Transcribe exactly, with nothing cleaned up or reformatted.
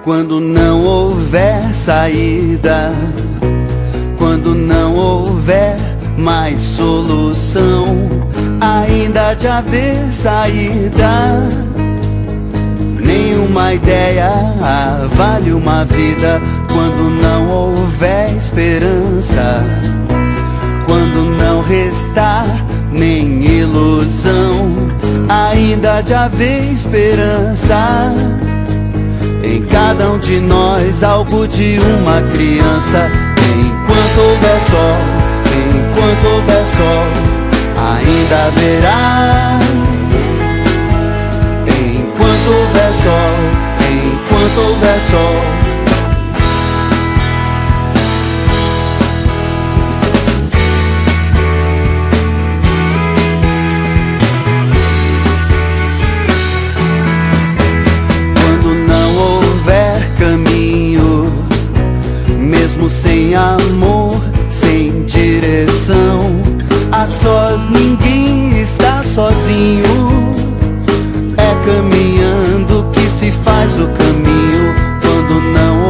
Quando não houver saída, quando não houver mais solução, ainda há de haver saída. Nenhuma ideia vale uma vida quando não houver esperança, quando não restar nem ilusão, ainda há de haver esperança. Em cada um de nós algo de uma criança. Enquanto houver sol, enquanto houver sol, ainda haverá. Enquanto houver sol, enquanto houver sol. Mesmo sem amor, sem direção, a sós ninguém está sozinho. É caminhando que se faz o caminho. Quando não